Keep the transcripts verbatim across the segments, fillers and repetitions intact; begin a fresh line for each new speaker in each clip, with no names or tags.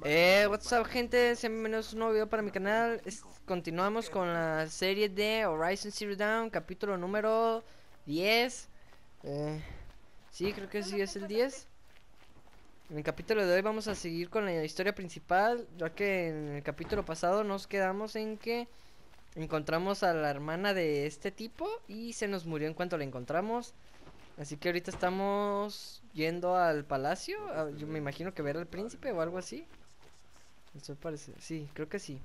Eh, what's up, gente, sean bienvenidos a un nuevo video para mi canal. Es- continuamos con la serie de Horizon Zero Dawn, capítulo número diez. eh, Sí, creo que sí es el diez. En el capítulo de hoy vamos a seguir con la historia principal, ya que en el capítulo pasado nos quedamos en que encontramos a la hermana de este tipo y se nos murió en cuanto la encontramos. Así que ahorita estamos yendo al palacio, a- yo me imagino que ver al príncipe o algo así. Eso parece, sí, creo que sí.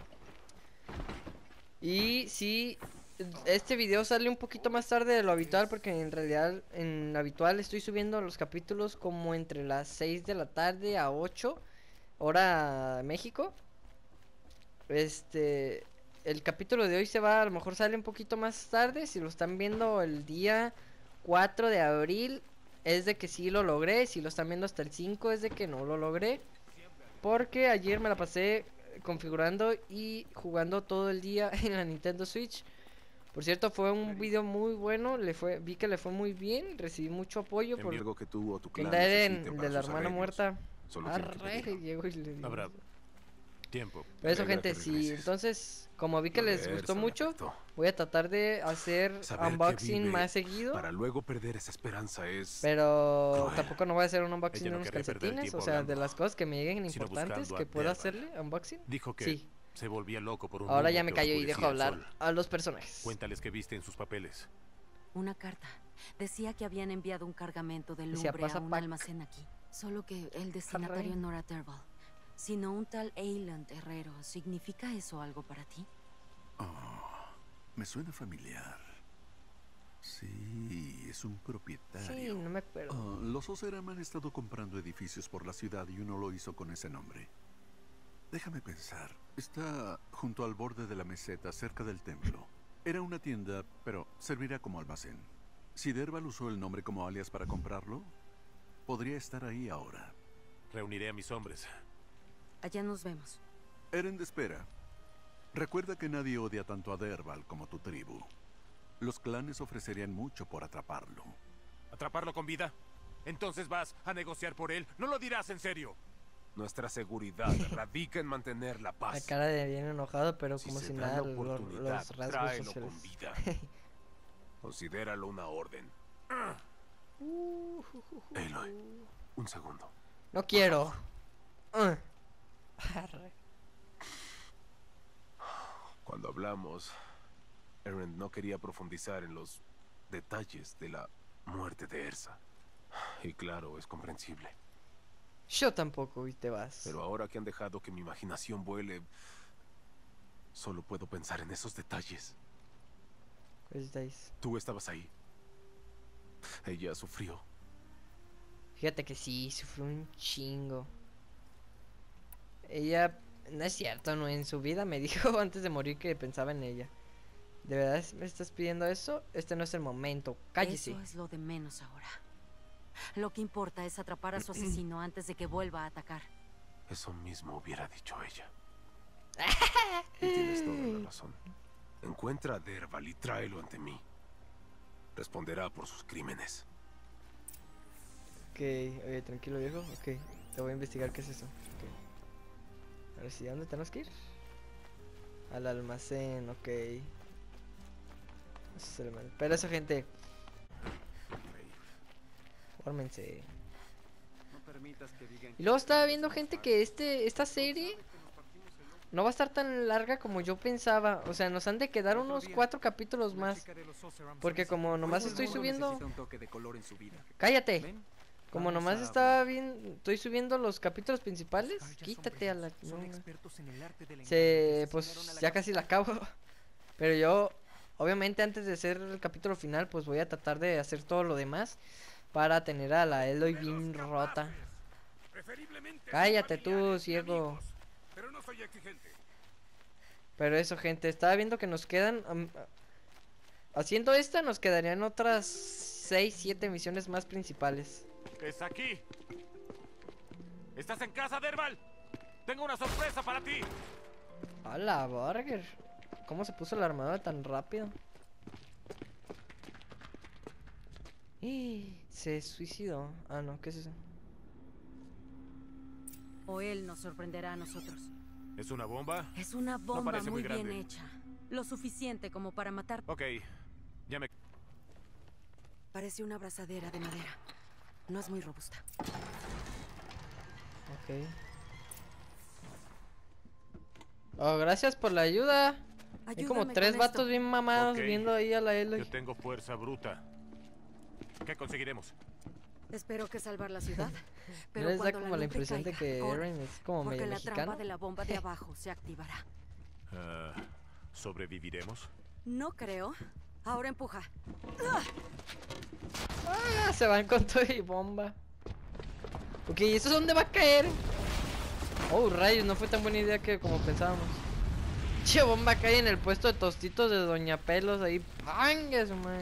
Y sí, este video sale un poquito más tarde de lo habitual porque en realidad en lo habitual estoy subiendo los capítulos como entre las seis de la tarde a ocho hora México. Este, el capítulo de hoy se va, a lo mejor sale un poquito más tarde, si lo están viendo el día cuatro de abril es de que sí lo logré, si lo están viendo hasta el cinco es de que no lo logré. Porque ayer me la pasé configurando y jugando todo el día en la Nintendo Switch. Por cierto, fue un video muy bueno, le fue, vi que le fue muy bien, recibí mucho apoyo por
Envío algo que tú o tu
que
clan
Eren,
necesite
el
para
de la
sus
hermana
arreglos.
muerta.
Solo quiero que me
Arre,
digan.
llegó y le digo.
Habrá tiempo.
Por
Me
eso,
alegra
gente,
que
sí,
regreses.
entonces, como vi que
Lo de
les gustó
Ersa me
mucho,
afectó.
voy a tratar de hacer
Saber que
unboxing
vive
más seguido.
para luego perder esa esperanza es
Pero
cruel.
tampoco no voy a hacer un unboxing
Ella
de
no
unos
querría perder el
calcetines, o
tiempo
sea, de
hablando,
las cosas que me lleguen
sino
importantes
buscando a
que pueda
Derval.
hacerle unboxing.
Dijo que
Sí.
se volvía loco por un
Ahora
humo
ya me
que
callo y dejo
oscurecía el
hablar
sol.
a los personajes.
Cuéntales que viste en sus papeles.
Una carta. Decía que habían enviado un cargamento de
Decía,
lumbre a
"Pasa
un
pack".
almacén aquí. Solo que el destinatario
Arre.
no era Derval, sino un tal Eyland Herrero. ¿Significa eso algo para ti?
Me suena familiar. Sí, es un propietario.
Sí, no me acuerdo.
Ah, los Oseram han estado comprando edificios por la ciudad y uno lo hizo con ese nombre. Déjame pensar. Está junto al borde de la meseta, cerca del templo. Era una tienda, pero servirá como almacén. Si Derval usó el nombre como alias para comprarlo, podría estar ahí ahora.
Reuniré a mis hombres.
Allá nos vemos.
Eren de espera. Recuerda que nadie odia tanto a Derval como tu tribu. Los clanes ofrecerían mucho por atraparlo.
¿Atraparlo con vida? Entonces vas a negociar por él. No lo dirás en serio.
Nuestra seguridad radica en mantener la
La
paz.
cara de bien enojado, pero
Si
como
se
si
da
nada,
la
lo-
oportunidad,
los rasgos
tráelo
sociales.
con vida. Considéralo una orden. Aloy, un segundo.
No quiero. Uh. Arre.
Cuando hablamos, Eren no quería profundizar en los detalles de la muerte de Ersa. Y claro, es comprensible.
Yo tampoco, y te vas.
Pero ahora que han dejado que mi imaginación vuele, solo puedo pensar en esos detalles.
¿Qué estáis?
Tú estabas ahí. Ella sufrió.
Fíjate que sí, sufrió un chingo. Ella, no es cierto, no, en su vida me dijo antes de morir que pensaba en ella. ¿De verdad me estás pidiendo eso? Este no es el momento, cállese.
Eso es lo de menos ahora. Lo que importa es atrapar a su asesino antes de que vuelva a atacar.
Eso mismo hubiera dicho ella. Y tienes toda la razón. Encuentra a Derval y tráelo ante mí. Responderá por sus crímenes.
Ok, oye, tranquilo viejo, ok. Te voy a investigar qué es eso. Ok. Ahora sí, ¿a dónde tenemos que ir? Al almacén, ok. Eso es el mal- Pero eso, gente. Fórmense. Y luego estaba viendo, gente, que este esta serie no va a estar tan larga como yo pensaba. O sea, nos han de quedar unos cuatro capítulos más. Porque como nomás estoy subiendo... ¡Cállate! Como nomás estaba bien, estoy subiendo los capítulos principales. Quítate a la... no, Se... pues ya casi la acabo. Pero yo, obviamente antes de hacer el capítulo final, pues voy a tratar de hacer todo lo demás para tener a la Aloy bien rota. Cállate tú, ciego.
Pero no soy exigente.
Pero eso, gente, estaba viendo que nos quedan... um, haciendo esta nos quedarían otras seis, siete misiones más principales.
Es aquí. ¿Estás en casa, Derval? Tengo una sorpresa para ti.
Hola, Burger. ¿Cómo se puso la armadura tan rápido? ¡Eh! Se suicidó. Ah, no, ¿qué es eso?
O él nos sorprenderá a nosotros.
¿Es una bomba?
Es una bomba
parece
muy
muy
bien
grande.
hecha. Lo suficiente como para matar.
Ok, ya me...
Parece una abrazadera de madera. No es muy robusta.
Ok. Oh, gracias por la ayuda. Hay como
Ayúdame
tres
con
vatos
esto.
bien mamados
Ok.
viendo ahí a la L.
Yo tengo fuerza bruta. ¿Qué conseguiremos?
Espero que salvar la ciudad.
¿No
Pero
les da
cuando
como
la
la
lumbre
impresión de
caiga,
que
corre,
Eren es como
porque
medio
la
mexicano?
trampa de la bomba de abajo se activará.
Ah, ¿sobreviviremos?
No creo. Ahora empuja.
Ah, se van con todo y bomba. Ok, ¿eso es dónde va a caer? Oh, rayos, no fue tan buena idea que como pensábamos. Che, bomba cae en el puesto de tostitos de Doña Pelos ahí. ¡Panga su madre!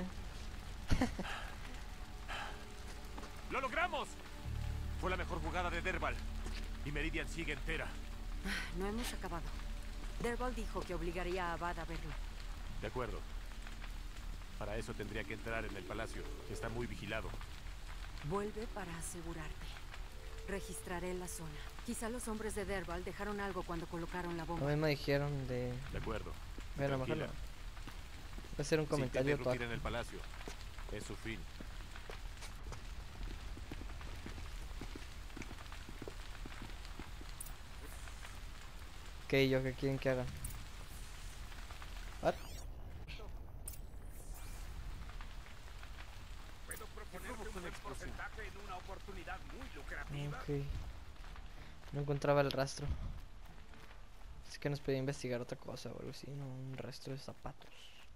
¡Lo logramos! Fue la mejor jugada de Derval. Y Meridian sigue entera.
No hemos acabado. Derval dijo que obligaría a Abad a verlo.
De acuerdo. Para eso tendría que entrar en el palacio, que está muy vigilado.
Vuelve para asegurarte. Registraré la zona. Quizá los hombres de Derval dejaron algo cuando colocaron la
Lo
bomba.
mismo dijeron de...
De acuerdo.
Bueno, a lo mejor no.
Tranquila.
Va a ser un
Si
comentario
intenta irrumpir
todo.
en el palacio, es su fin.
¿Qué yo qué quieren que hagan? What? Ok. No encontraba el rastro. Es que nos pedía investigar otra cosa o algo así, no un rastro de zapatos.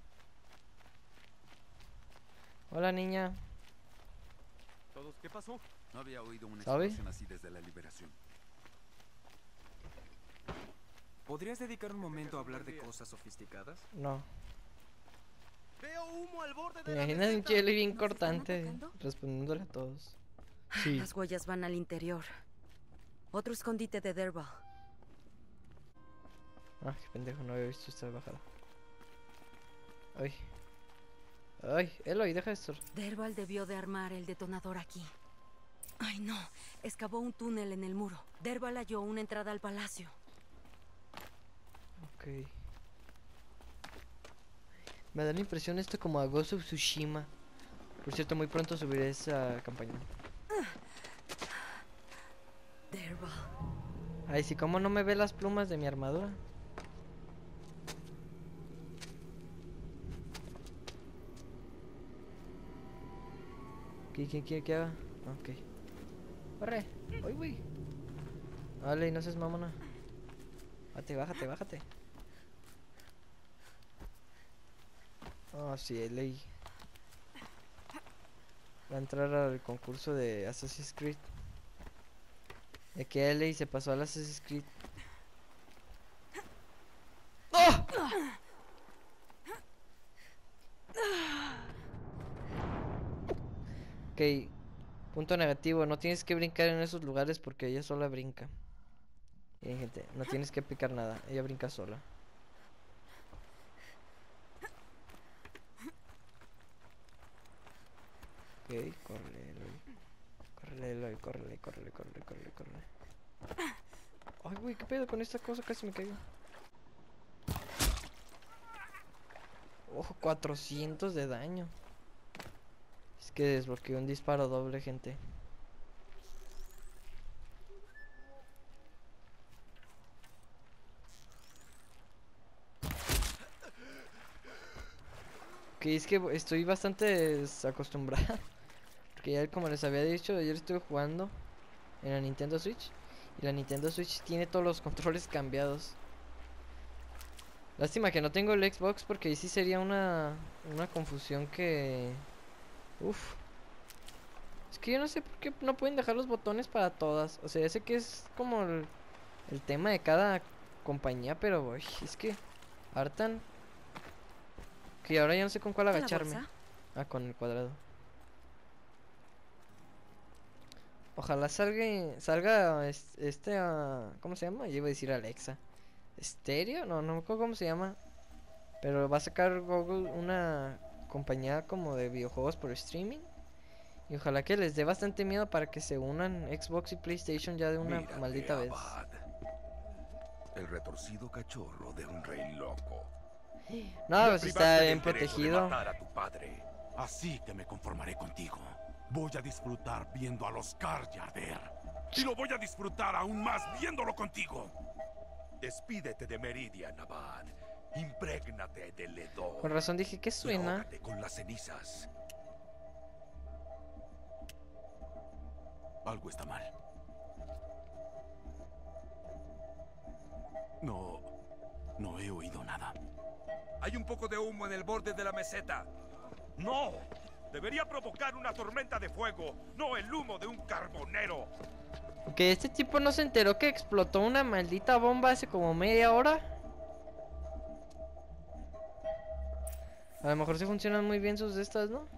Hola niña.
¿Todos qué pasó?
No había oído una
¿Sabe?
explosión así desde la liberación.
¿Podrías dedicar un momento a hablar de cosas sofisticadas?
No.
Veo humo al borde
¿Te
de la
imaginas un
meseta.
chile bien
¿Nos están
cortante
atacando?
respondiéndole a todos? Sí.
Las huellas van al interior. Otro escondite de Derval.
Ah, qué pendejo, no había visto esta bajada. Ay. Ay, Eloy, deja esto.
Derval debió de armar el detonador aquí. Ay, no. Excavó un túnel en el muro. Derval halló una entrada al palacio.
Ok. Me da la impresión esto como a Ghost of Tsushima. Por cierto, muy pronto subiré esa campaña.
Derval.
Ay, sí, ¿cómo no me ve las plumas de mi armadura? ¿Qué quién quiere que haga? Ok. ¡Corre! ¡Uy, güey! Vale, no seas mamona. Bájate, bájate, bájate. Oh, sí, L A va a entrar al concurso de Assassin's Creed. De que L A se pasó al Assassin's Creed. ¡Oh! Ok, punto negativo, no tienes que brincar en esos lugares porque ella sola brinca. Bien, gente, no tienes que picar nada, ella brinca sola. Ok, córrele, Eloy. Córrele, Eloy, córrele, córrele, córrele, córrele, córrele. Ay, güey, ¿qué pedo con esta cosa? Casi me caigo. Ojo, cuatrocientos de daño. Es que desbloqueó un disparo doble, gente. Que es que estoy bastante desacostumbrada. Porque ya como les había dicho, ayer estuve jugando en la Nintendo Switch. Y la Nintendo Switch tiene todos los controles cambiados. Lástima que no tengo el Xbox porque ahí sí sería una, una confusión que... Uf. Es que yo no sé por qué no pueden dejar los botones para todas. O sea, sé que es como el, el tema de cada compañía, pero uy, es que hartan. Que ahora ya no sé con cuál
¿La
agacharme.
bolsa?
Ah, con el cuadrado. Ojalá salga, salga es- este, ah, ¿cómo se llama? Yo iba a decir Alexa. ¿Estéreo? No, no me acuerdo cómo se llama. Pero va a sacar Google una compañía como de videojuegos por streaming. Y ojalá que les dé bastante miedo para que se unan Xbox y PlayStation ya de una
Mírate,
maldita vez.
Abad. El retorcido cachorro de un rey loco.
No, pues
Me
está
privaste
bien
del derecho de
protegido.
matar a tu padre.
Así que me conformaré contigo. Voy a disfrutar viendo a los Karja arder. Y lo voy a disfrutar aún más viéndolo contigo.
Despídete de Meridian, Abad. Imprégnate del hedor.
Con razón dije, ¿qué
Y
suena?
ahógate con las cenizas.
Algo está mal. No... no he oído nada.
Hay un poco de humo en el borde de la meseta.
¡No! Debería provocar una tormenta de fuego, no el humo de un carbonero.
Que este tipo no se enteró que explotó una maldita bomba hace como media hora. A lo mejor sí funcionan muy bien sus de estas, ¿no?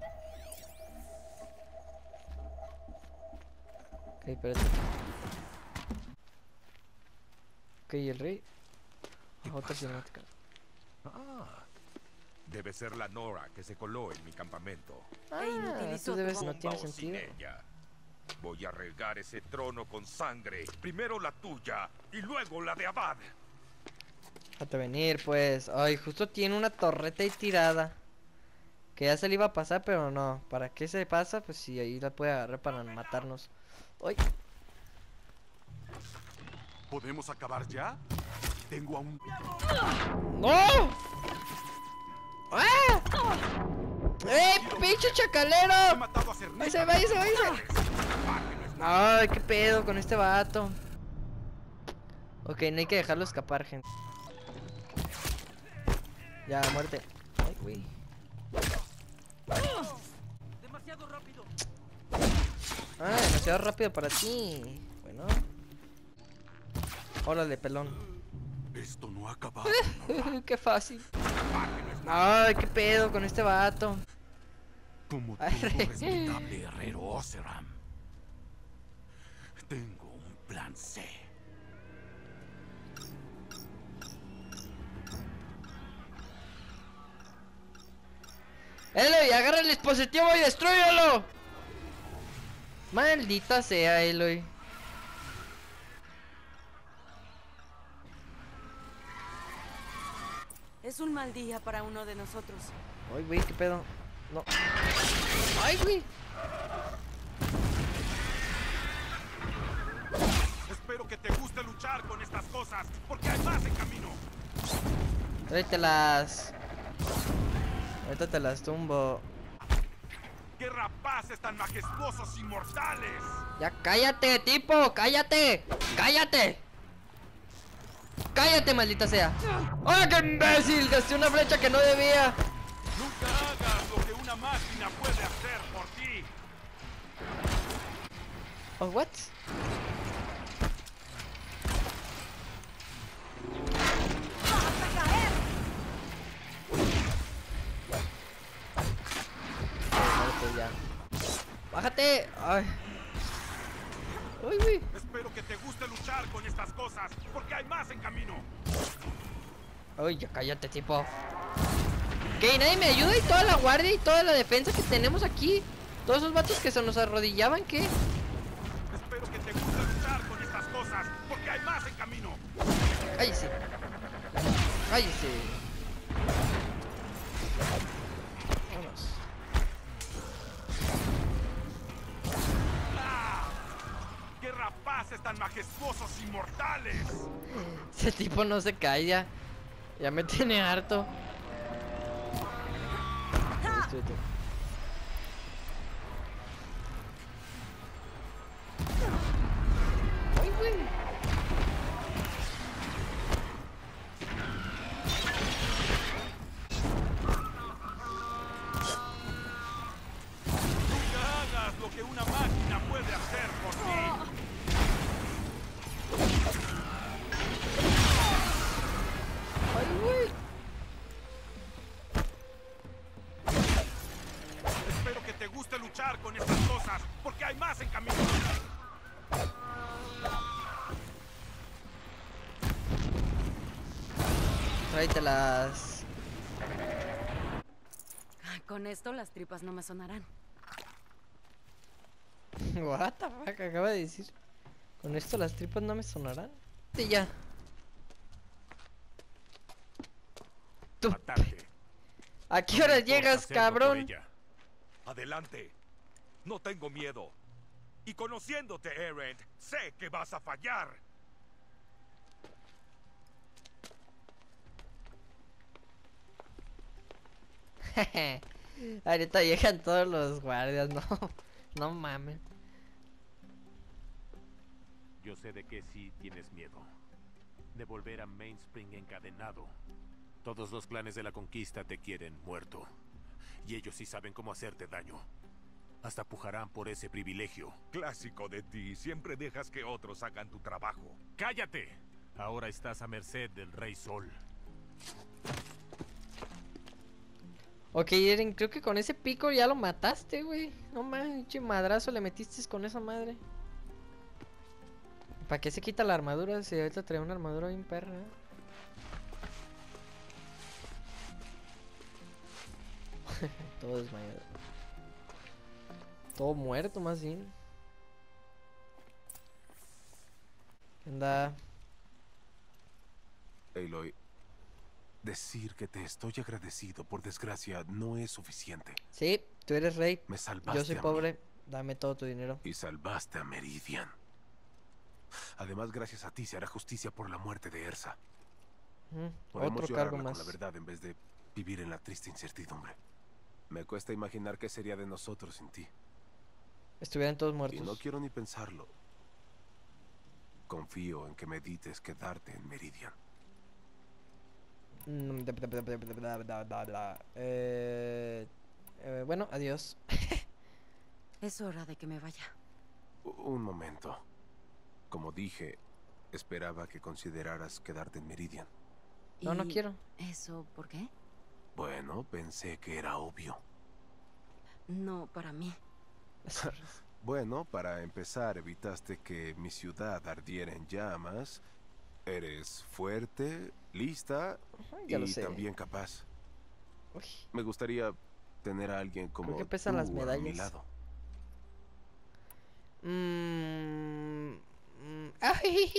Ok, espérate. Ok, el rey. Ah, otra cinemática.
Ah, debe ser la Nora que se coló en mi campamento.
Ah,
inutilizó
tú
tu
debes, no
bomba
tiene
o sin
sentido.
ella. Voy a regar ese trono con sangre. Primero la tuya y luego la de Abad.
Déjate venir, pues. Ay, justo tiene una torreta ahí tirada. Que ya se le iba a pasar, pero no. ¿Para qué se pasa? Pues sí, ahí la puede agarrar para matarnos. ¡Ay!
¿Podemos acabar ya? Tengo aún...
¡No! ¡Ah! ¡Eh, pinche
He
chacalero!
matado a Cernita.
¡Ahí se va, ahí se va, ahí se va! Ay, qué pedo con este vato. Ok, no hay que dejarlo escapar, gente. Ya, muerte. Ay, güey.
Demasiado rápido.
Ah, demasiado rápido para ti. Bueno. Órale, pelón.
Esto no ha acabado.
Qué fácil. Ay, qué pedo con este vato.
Como todo
Ay,
respetable herrero Oseram, tengo un plan C.
Eloy, agarra el dispositivo y destrúyelo. Maldita sea, Eloy.
Es un mal día para uno de nosotros.
Ay, güey, qué pedo. No. Ay, güey.
Espero que te guste luchar con estas cosas, porque hay más en camino.
Tráetelas. Ahorita te las tumbo.
¡Qué rapaces tan majestuosos y mortales!
Ya cállate, tipo, cállate. Cállate. Cállate, maldita sea. ¡Ah, qué imbécil! Gasté una flecha que no debía.
Nunca hagas lo que una máquina puede hacer por ti.
Oh, what? Bájate ya. Bájate. Ay. Uy, uy.
Espero que te guste luchar con estas cosas, porque hay más en camino.
Uy, ya cállate, tipo. ¿Qué? ¿Nadie me ayuda? Y toda la guardia y toda la defensa que tenemos aquí. Todos esos vatos que se nos arrodillaban, ¿qué?
Espero que te guste luchar con estas cosas, porque hay más en camino.
Cállese. Cállese. Vámonos.
¡Ah! ¡Qué rapaces tan majestuosos y mortales!
Ese tipo no se calla. Ya me tiene harto. Destruyete. Ay, güey.
Nunca hagas lo que una máquina puede hacer por ti.
Ay, güey.
Espero que te guste luchar con estas cosas, porque hay más en camino.
Tráetelas.
Con esto las tripas no me sonarán.
What the fuck, acaba de decir. Con esto las tripas no me sonarán. Sí, ya. Tú.
Matarte.
¿A qué
No me
hora
importa
llegas,
hacerlo por
cabrón?
ella.
Adelante. No tengo miedo. Y conociéndote, Erend, sé que vas a fallar.
Ahorita llegan todos los guardias, no. No mames.
Yo sé de qué sí tienes miedo. De volver a Mainspring encadenado. Todos los clanes de la conquista te quieren muerto. Y ellos sí saben cómo hacerte daño. Hasta pujarán por ese privilegio.
Clásico de ti. Siempre dejas que otros hagan tu trabajo.
¡Cállate! Ahora estás a merced del Rey Sol.
Ok, Eren, creo que con ese pico ya lo mataste, güey. No mames, pinche madrazo le metiste con esa madre. ¿Para qué se quita la armadura si ahorita trae una armadura bien perra? ¿Eh? Todo desmayado. Todo muerto, más bien. ¿Qué onda?
Aloy, decir que te estoy agradecido, por desgracia, no es suficiente.
Sí, tú eres rey.
Me salvaste.
Yo soy
a mí
pobre. Dame todo tu dinero.
y salvaste a Meridian. Además, gracias a ti se hará justicia por la muerte de Ersa.
Mm,
Podemos
otro
llorarla
cargo
con
más.
la verdad en vez de vivir en la triste incertidumbre. Me cuesta imaginar qué sería de nosotros sin ti.
Estuvieran todos
Y
muertos.
no quiero ni pensarlo. Confío en que medites quedarte en Meridian.
Mm, bla, bla, bla, bla, bla, bla, bla, bla. Eh, eh, bueno, adiós.
Es hora de que me vaya.
U- Un momento. Como dije, esperaba que consideraras quedarte en Meridian.
No, no
¿Y
quiero.
¿Eso por qué?
Bueno, pensé que era obvio.
No, para mí.
Bueno, para empezar, evitaste que mi ciudad ardiera en llamas. Eres fuerte, lista
Ya
y
lo sé.
también capaz.
Uy,
Me gustaría tener a alguien como
que pesan
tú
las
a mi
medallas.
lado.
Mm, mm, ay,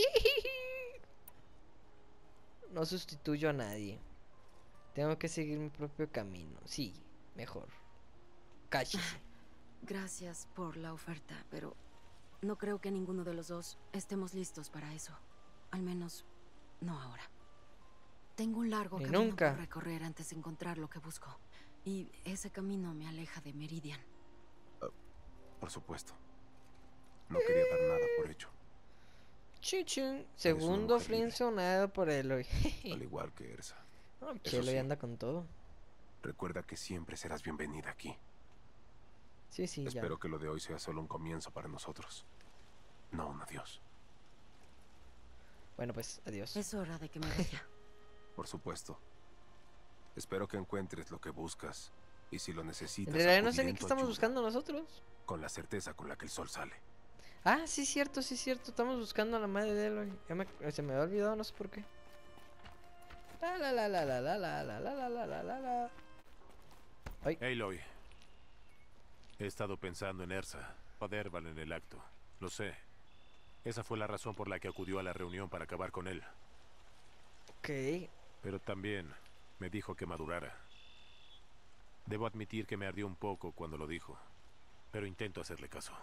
no sustituyo a nadie. Tengo que seguir mi propio camino. Sí, mejor. Cállese.
Gracias por la oferta, pero no creo que ninguno de los dos estemos listos para eso. Al menos, no ahora. Tengo un largo
Ni
camino
nunca.
por recorrer antes de encontrar lo que busco. Y ese camino me aleja de Meridian.
Por supuesto. No quería dar nada por hecho,
Chun, chun. Segundo
mujer libre.
friendzonado por Eloy.
al igual que Ersa.
No,
Eso
que Eloy
sí.
anda con todo.
Recuerda que siempre serás bienvenida aquí.
Sí, sí, ya.
Espero que lo de hoy sea solo un comienzo para nosotros. No un adiós.
Bueno, pues, adiós.
Es hora de que me vaya.
Por supuesto. Espero que encuentres lo que buscas. Y si lo necesitas,
En realidad no sé
acudiré
ni
en
qué
tu
estamos
ayuda,
buscando nosotros.
con la certeza con la que el sol sale.
Ah, sí, cierto, sí, cierto. Estamos buscando a la madre de Eloy. Ya me- se me había olvidado, no sé por qué. La la la la la la la la la la la la la la.
Aloy. He estado pensando en Ersa, a Derval en el acto. Lo sé. Esa fue la razón por la que acudió a la reunión para acabar con él.
Ok.
Pero también me dijo que madurara. Debo admitir que me ardió un poco cuando lo dijo, pero intento hacerle caso.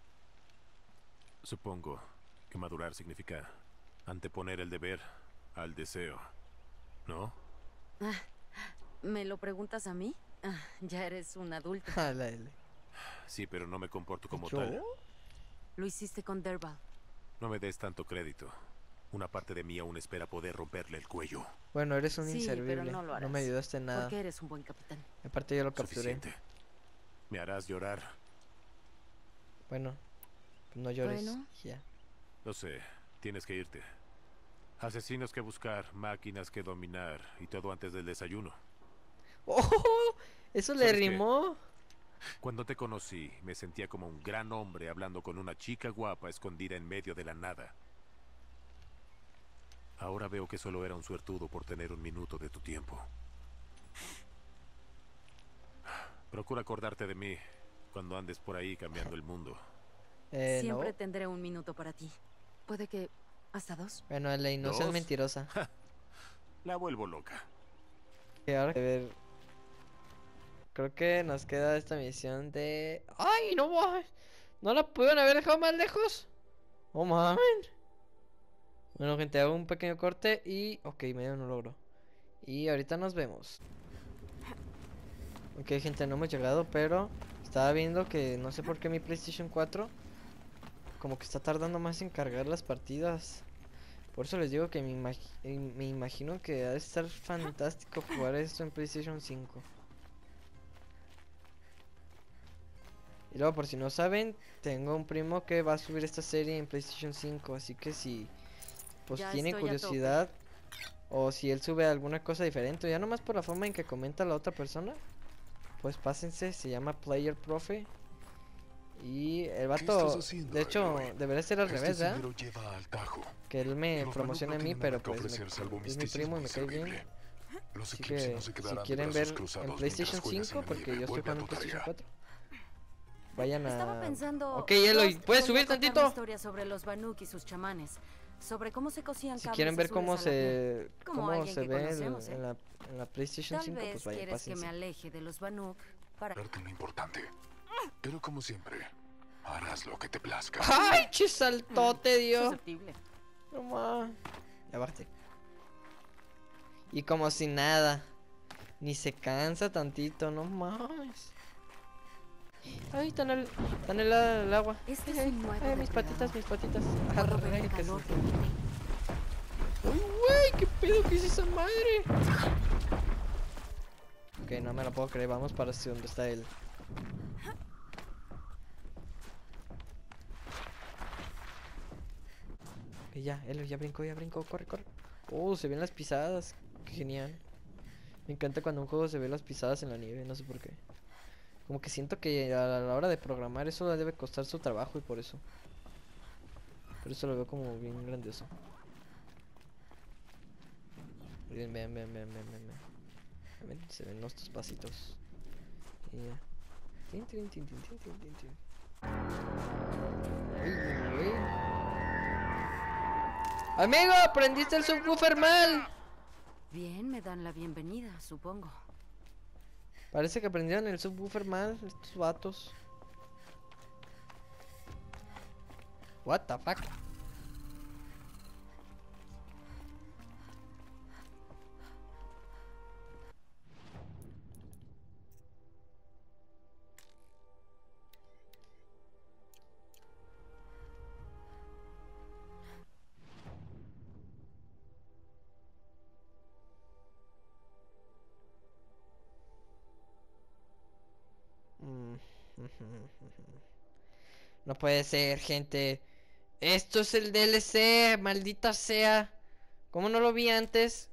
Supongo que madurar significa anteponer el deber al deseo, ¿no?
¿Me lo preguntas a mí? Ah, ya eres un adulto.
A la L.
Sí, pero no me comporto como
¿Yo?
tal.
Lo hiciste con Derval.
No me des tanto crédito. Una parte de mí aún espera poder romperle el cuello.
Bueno, eres un
Sí,
inservible.
pero no lo
No
harás.
me ayudaste en nada.
Porque eres un buen capitán.
Aparte yo lo capturé.
Suficiente. Me harás llorar.
Bueno, pues no llores.
Bueno.
Ya.
Lo sé, tienes que irte. Asesinos que buscar, máquinas que dominar y todo antes del desayuno.
¡Oh! Eso le
¿Sabes qué?
rimó.
Cuando te conocí, me sentía como un gran hombre hablando con una chica guapa escondida en medio de la nada. Ahora veo que solo era un suertudo por tener un minuto de tu tiempo. Procura acordarte de mí cuando andes por ahí cambiando el mundo.
Eh,
Siempre
no.
tendré un minuto para ti. Puede que hasta dos.
Bueno, L A no seas
¿Dos?
mentirosa.
La vuelvo loca.
Y ahora, a ver. Creo que nos queda esta misión de. ¡Ay, no mames! ¿No la pudieron haber dejado más lejos? ¡Oh, mames! Bueno, gente, hago un pequeño corte y... Ok, medio no logro. Y ahorita nos vemos. Ok, gente, no hemos llegado, pero... Estaba viendo que no sé por qué mi PlayStation cuatro... Como que está tardando más en cargar las partidas. Por eso les digo que me, imagi eh, me imagino que ha de estar fantástico jugar esto en PlayStation cinco. Y luego, por si no saben, tengo un primo que va a subir esta serie en PlayStation cinco. Así que si pues
Ya
tiene
estoy a tope.
curiosidad, o si él sube alguna cosa diferente, o ya nomás por la forma en que comenta la otra persona, pues pásense. Se llama Player Profe. Y el vato,
estás haciendo,
de hecho,
Aloy?
debería ser al
Este
revés, ¿verdad?
sendero lleva al Tajo.
Que él me
Los
promocione a
Banuk no
mí,
tienen
pero
nada que
pues me-
ofrecer salvo
es mi
misticismo
primo y me cae bien.
inservible. Los
Así
eclipses
que
no se
si
quedarán de
quieren
brazos
ver
cruzados
en PlayStation
mientras juegas
cinco,
en la
porque
nieve.
yo estoy
Vuelve a
jugando en
tu
PlayStation
tarea.
cuatro. Vayan
Estaba
a...
pensando.
Ok, Eloy,
Ghost
¿puedes
solía
subir
contarme
tantito?
historias sobre los Banuk y sus chamanes. Sobre cómo se cosían
Si
cables
quieren ver
azules
cómo
a la piel.
se
Como
cómo
alguien
se
que
ve el-
conocemos, ¿eh?
en, la, en la PlayStation
Tal
cinco,
vez
pues vayan,
quieres que
pásense.
me aleje de los Banuk para.
Darte lo importante. Pero como siempre, harás lo que te plazca.
¡Ay, che saltote, Dios!
Susceptible.
No más. Ya bajé. Y como si nada. Ni se cansa tantito, no mames. Ay, está en el, está en el, el agua.
Este
Ay,
es
ay,
un nuevo
ay, mis
depredador.
patitas, mis patitas.
Puedo ver
Arre,
el
que
calor
se-
que emite.
Uy, güey, qué pedo que es esa madre. Ok, no me lo puedo creer. Vamos para hacia donde está él. Ok, ya, él ya brincó, ya brincó. Corre, corre. Oh, se ven las pisadas. Qué genial. Me encanta cuando un juego se ve las pisadas en la nieve, no sé por qué. Como que siento que a la hora de programar eso debe costar su trabajo y por eso. Por eso lo veo como bien grandioso. Bien, vean, vean, vean, vean, vean, vean. Ven, se ven nuestros pasitos. Y ya. Tin, tin, tin, tin, tin, tin, tin, tin. Ay, güey. Amigo, prendiste el subwoofer mal.
Bien, me dan la bienvenida, supongo.
Parece que prendieron el subwoofer mal estos vatos. What the fuck? Mm. No puede ser, gente. Esto es el D L C, maldita sea. ¿Cómo no lo vi antes?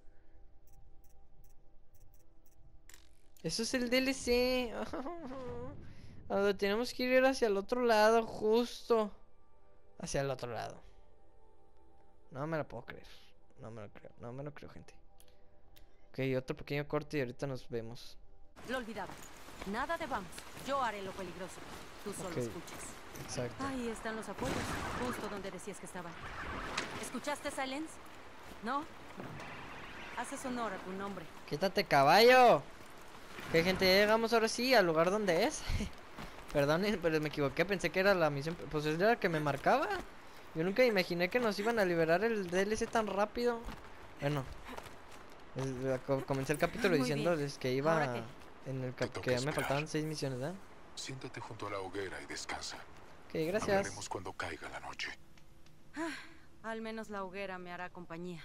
Eso es el D L C. A donde tenemos que ir hacia el otro lado, justo. Hacia el otro lado. No me lo puedo creer. No me lo creo, no me lo creo, gente. Ok, otro pequeño corte y ahorita nos vemos.
Lo olvidaba. Nada de vamos. Yo haré lo peligroso. Tú solo
Ok.
escuches.
Exacto.
Ahí están los apoyos. Justo donde decías que estaban. ¿Escuchaste, Silence? ¿No? Haces honor a tu nombre.
Quítate, caballo. Que gente, ya llegamos ahora sí al lugar donde es. Perdonen, pero me equivoqué. Pensé que era la misión. Pues era la que me marcaba. Yo nunca imaginé que nos iban a liberar el D L C tan rápido. Bueno, el- co- comencé el capítulo
Muy
diciéndoles que
¿Ahora
iba
qué?
en el
Te
cap
toca
que ya me
esperar.
faltaban seis misiones, ¿verdad?
Siéntate junto a la hoguera y descansa.
Ok, gracias.
Hablaremos cuando caiga la noche.
Al menos la hoguera me hará compañía.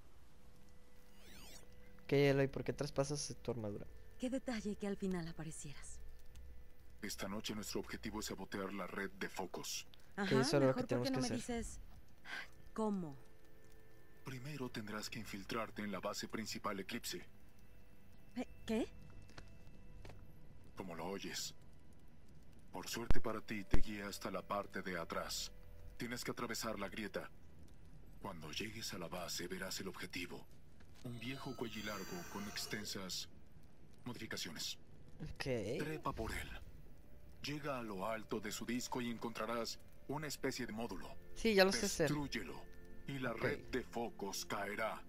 Ok, Eloy, ¿por qué traspasas tu armadura?
Qué detalle que al final aparecieras.
Esta noche nuestro objetivo es sabotear la red de focos.
Ajá,
eso es lo que
mejor
tenemos
porque no
que
me
hacer.
dices cómo.
Primero tendrás que infiltrarte en la base principal Eclipse,
Eh, ¿Qué?
como lo oyes. Por suerte para ti, te guía hasta la parte de atrás. Tienes que atravesar la grieta. Cuando llegues a la base, verás el objetivo. Un viejo cuellilargo con extensas modificaciones.
Ok.
Trepa por él. Llega a lo alto de su disco y encontrarás Una especie de módulo.
Sí, ya lo sé hacer.
Destrúyelo y la
Ok.
red de focos caerá.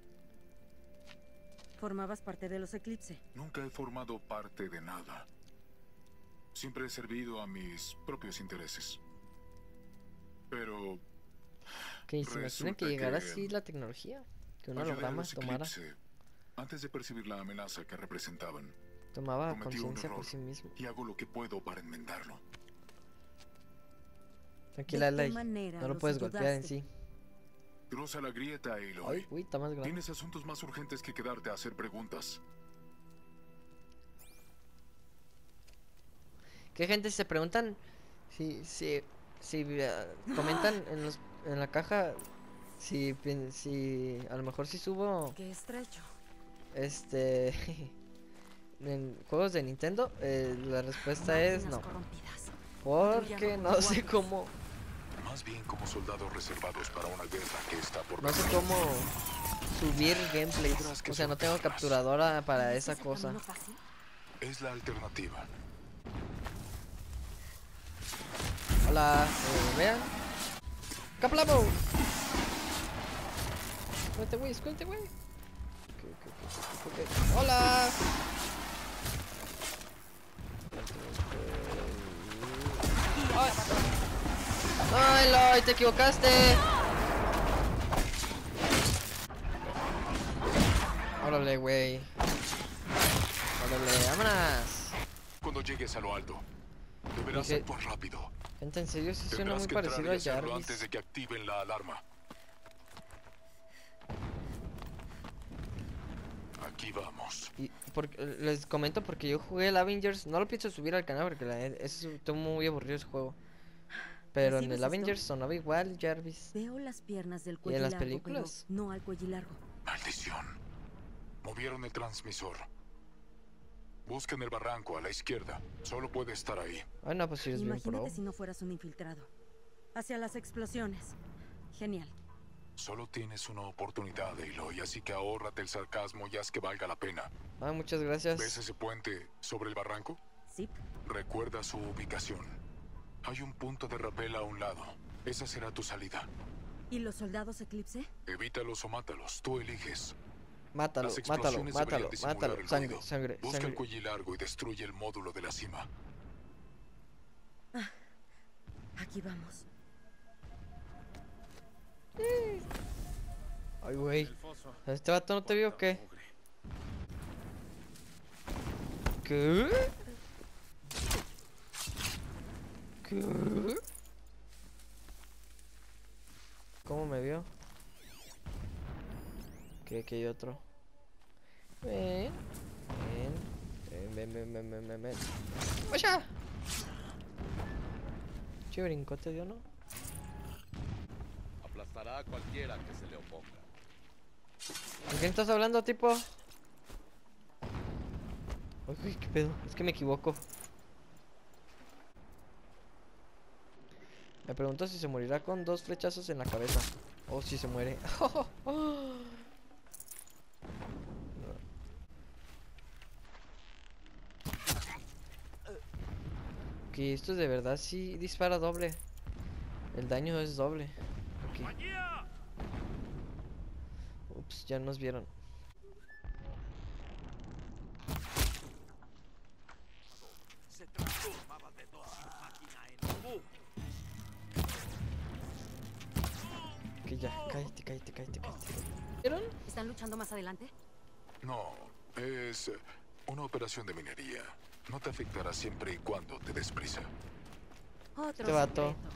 ¿Formabas parte de los Eclipse?
Nunca he formado parte de nada. Siempre he servido a mis propios intereses. Pero
Que se imaginan que
resulta
llegara
que
así la tecnología. Que un
ayudé a
holograma
los
tomara,
Eclipse antes de percibir la amenaza que representaban.
tomaba
Cometí un
conciencia por
error
sí mismo.
y hago lo que puedo para enmendarlo.
Tranquila,
¿De qué
Ley.
manera
No lo
los
puedes golpear en
ayudaste?
sí.
Cruza la grieta, Aloy.
Ay, uy, está más grande.
Tienes asuntos más urgentes que quedarte a hacer preguntas.
¿Qué gente se preguntan? Si, si, si eh, comentan en, los, en la caja si, pin- si a lo mejor si subo
Qué estrecho.
este en juegos de Nintendo, eh, la respuesta es
Máquinas
no,
corrompidas.
porque no sé cómo,
Más bien como soldados reservados para una guerra que está por
no sé
venir.
cómo subir gameplays,
Tendrás que
o sea, no tengo
sortearlas.
capturadora para
¿Es
esa
ese
cosa.
camino fácil?
Es la alternativa.
Hola, eh, vean. ¡Caplamo! Escóndete, güey, escóndete, güey. Ok, ok, ok, ok, ok. ¡Hola! ¡Ay! ¡Ay, Loy! ¡Te equivocaste! Órale, güey. Órale, vámonos.
Cuando llegues a lo alto, deberás
Dije-
actuar rápido.
Gente, en serio, sí suena
Tendrás
muy
que entrar
parecido
y
a
hacerlo
Jarvis.
antes de que activen la alarma. Aquí vamos.
Y porque, les comento porque yo jugué el Avengers, no lo pienso subir al canal porque la neta, es estuvo muy aburrido ese juego. Pero en
¿Recibes
el
esto?
Avengers sonaba igual Jarvis.
Veo las piernas del
¿Y en
cuello
las
largo,
películas?
pero no al cuello largo.
Maldición. Movieron el transmisor. Busquen el barranco a la izquierda. Solo puede estar ahí.
Ay, no, pues si eres bien pro.
Imagínate si no fueras un infiltrado. Hacia las explosiones. Genial.
Solo tienes una oportunidad, Aloy, así que ahórrate el sarcasmo y haz que valga la pena.
Ah, muchas gracias.
¿Ves ese puente sobre el barranco?
Sí.
Recuerda su ubicación. Hay un punto de rappel a un lado. Esa será tu salida.
¿Y los soldados Eclipse?
Evítalos o mátalos. Tú eliges.
Mátalo,
Las
mátalo,
explosiones
mátalo,
deberían disimular
mátalo.
el
Sangre,
ruido.
sangre,
Busca el
sangre.
cuello largo y destruye el módulo de la cima.
Aquí vamos.
Ay, güey. ¿Este vato no te vio o qué? ¿Qué? ¿Qué? ¿Cómo me vio? Que aquí hay otro. Ven. Ven. Ven, ven, ven, ven, ven, ven. ¡Vaya! Che, brincote dio, ¿no?
Aplastará a cualquiera que se le oponga.
¿Con quién estás hablando, tipo? Uy, qué pedo. Es que me equivoco. Me pregunto si se morirá con dos flechazos en la cabeza. O si se muere. Ok, esto de verdad sí dispara doble. El daño es doble. Ok. Ups, ya nos vieron. Ok, ya, cállate, cállate, cállate, cállate. ¿Vieron?
¿Están luchando más adelante?
No, es eh, una operación de minería. No te afectará siempre y cuando te des prisa.
Otro
Este vato.
secreto.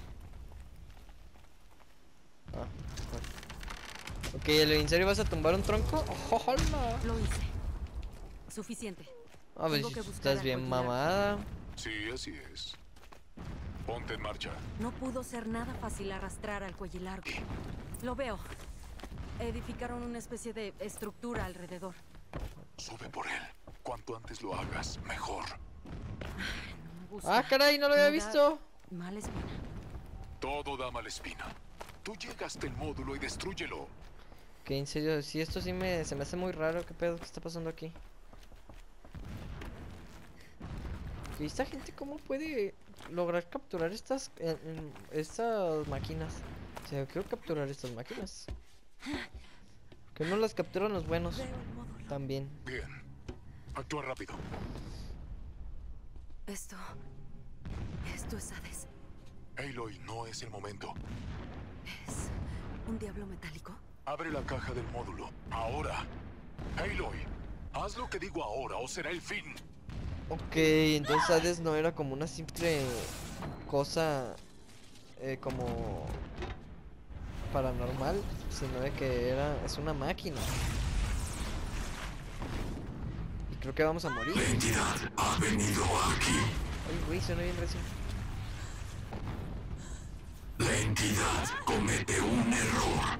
Ah, bueno. Ok, ¿en serio vas a tumbar un tronco? ¡Ojalá!
Lo hice. Suficiente.
A ver
Tengo
si
que buscar
estás
al
bien
cuello largo.
mamada.
Sí, así es. Ponte en marcha.
No pudo ser nada fácil arrastrar al cuello largo. Lo veo. Edificaron una especie de estructura alrededor.
Sube por él. Cuanto antes lo hagas, mejor.
No me gusta.
Ah, caray, no lo había
Me da
visto.
mala espina.
Todo da mala espina. Tú llegas al módulo y destrúyelo.
Que en serio, si esto sí me, se me hace muy raro. ¿Qué pedo? ¿Qué está pasando aquí? ¿Y esta gente cómo puede lograr capturar estas eh, eh, estas máquinas? O sea, quiero capturar estas máquinas. Que no las capturan los buenos. También.
Bien. Actúa rápido.
Esto... Esto es Hades.
Aloy, no es el momento.
¿Es un diablo metálico?
Abre la caja del módulo. Ahora. Aloy, haz lo que digo ahora o será el fin.
Ok, entonces Hades no era como una simple cosa eh, como paranormal, sino de que era es una máquina. Y creo que vamos a morir.
La entidad ha venido aquí.
Ay, güey, suena bien recién.
La entidad comete un error.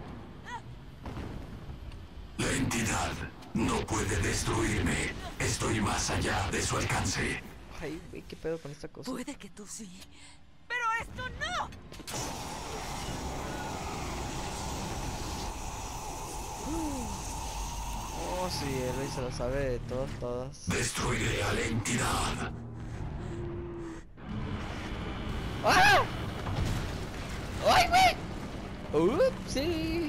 La entidad no puede destruirme. Estoy más allá de su alcance.
Ay, güey, qué pedo con esta cosa.
Puede que tú sí. ¡Pero esto no!
Oh, sí, Eloy se lo sabe de todas, todas.
Destruiré a la entidad.
¡Ah! ¡Ay, güey! ¡Ups! Sí.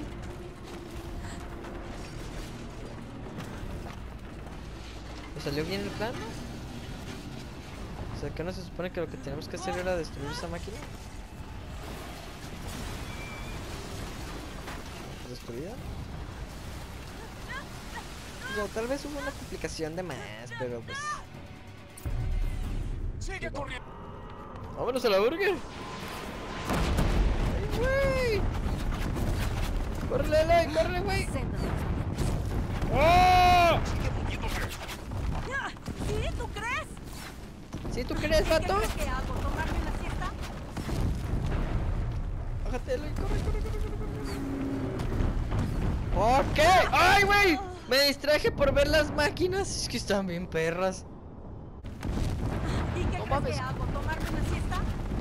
¿Me salió bien el plan? O sea, ¿qué no se supone que lo que tenemos que hacer era destruir esa máquina? ¿Destruida? O sea, tal vez hubo una complicación de más, pero pues...
Sigue corriendo.
¡Vámonos a la burger! ¡Ay, güey! ¡Córrele, Eloy! ¡Córrele, güey! ¡Oh!
¿Sí? ¿Tú crees?
¿Sí tú crees, vato?
¿Qué crees que hago? ¿Tomarme una siesta?
Bájate, Eloy, corre, corre, corre, corre, corre. ¡Ok! ¡Ay, güey! Me distraje por ver las máquinas. Es que están bien perras.
¿Y qué
No
crees
mames.
que hago? ¿Tomarme una siesta?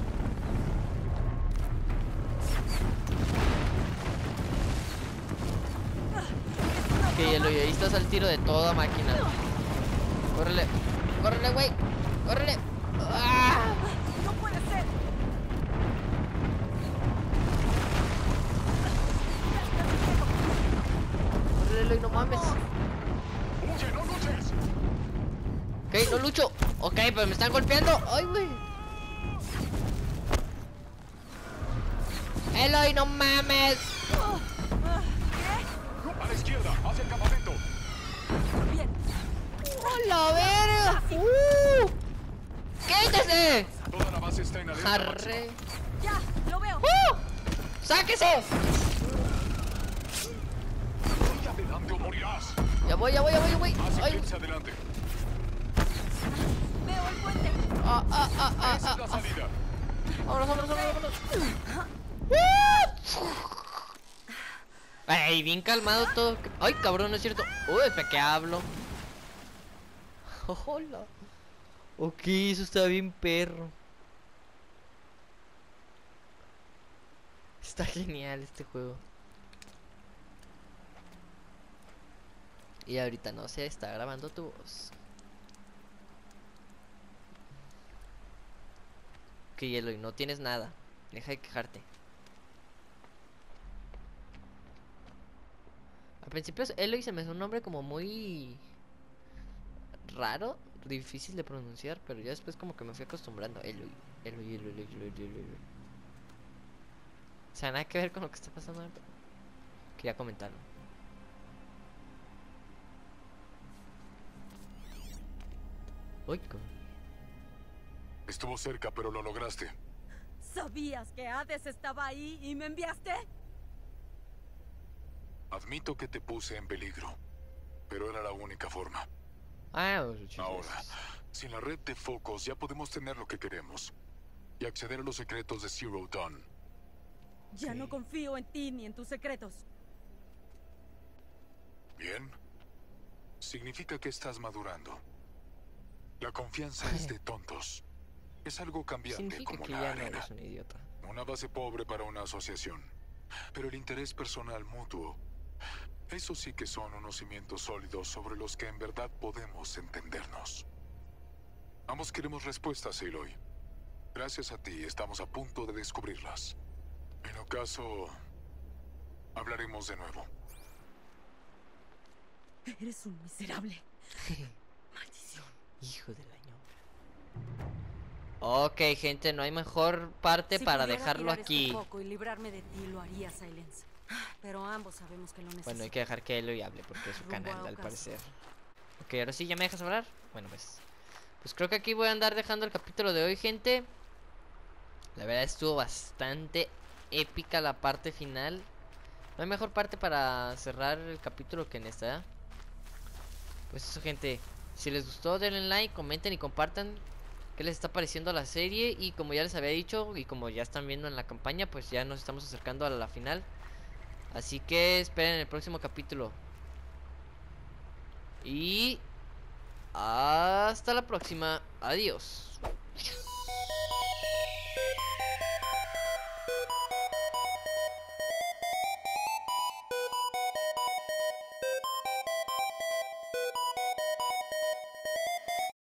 Ok, Eloy, ahí estás al tiro de toda máquina. Córrele, córrele, güey. Córrele. ¡Ah!
¡No puede ser!
Córrele, Eloy, no mames.
Oye, no luches.
Ok, no lucho. Ok, pero me están golpeando. ¡Ay, güey! Eloy, no mames.
A la izquierda, hacia el campamento.
Bien.
¡Hola, verga! ¡Uh! ¡Quítese!
Toda la base está en alerta.
¡Arre!
Ya, lo veo.
¡Uh! ¡Sáquese!
Sigue adelante o morirás.
Ya voy, ya voy, ya voy, ya voy.
Haz
¡Ay!
eclipse adelante.
Veo el puente.
¡Ah, ah, ah, ah!
Esa es la
ah, ah.
salida.
¡Vámonos, vámonos, vámonos! vámonos. ¡Ey, bien calmado todo! ¡Ay, cabrón, no es cierto! ¡Uy, ¿para qué hablo? ¡Hola! Ok, eso está bien perro. Está genial este juego. Y ahorita no se está grabando tu voz. Ok, Eloy, no tienes nada. Deja de quejarte. Al principio Eloy se me hace un nombre como muy raro, difícil de pronunciar, pero ya después como que me fui acostumbrando. Eloy, Eloy, Eloy, Eloy, Eloy, Eloy, Eloy. O sea, nada que ver con lo que está pasando. Pero quería comentarlo. Uy, cabrón.
Estuvo cerca, pero lo lograste.
¿Sabías que Hades estaba ahí y me enviaste?
Admito que te puse en peligro, pero era la única forma.
Ah, muchas
Ahora,
gracias.
sin la red de focos ya podemos tener lo que queremos y acceder a los secretos de Zero Dawn.
Ya
Ok.
no confío en ti ni en tus secretos.
Bien. Significa que estás madurando. La confianza es de tontos. Es algo cambiante
Significa
como
que
la
ya no
arena.
eres un idiota.
Una base pobre para una asociación. Pero el interés personal mutuo, eso sí que son unos cimientos sólidos sobre los que en verdad podemos entendernos. Ambos queremos respuestas, Aloy. Gracias a ti estamos a punto de descubrirlas. En ocaso, hablaremos de nuevo.
Eres un miserable. Maldición.
Hijo del año. Ok, gente, no hay mejor parte
Si
para
pudiera
dejarlo
tirar
aquí.
este foco y librarme de ti, lo haría, Silence. Pero ambos sabemos que lo necesito.
Bueno, hay que dejar que Aloy hable porque es su
Rumbo a
canal, al
Ocaso.
parecer. Ok, ahora sí, ¿ya me dejas hablar? Bueno, pues Pues creo que aquí voy a andar dejando el capítulo de hoy, gente. La verdad estuvo bastante épica la parte final. No hay mejor parte para cerrar el capítulo que en esta, ¿eh? Pues eso, gente. Si les gustó, denle like, comenten y compartan qué les está pareciendo la serie. Y como ya les había dicho, y como ya están viendo en la campaña, pues ya nos estamos acercando a la final. Así que esperen el próximo capítulo. Y hasta la próxima. Adiós.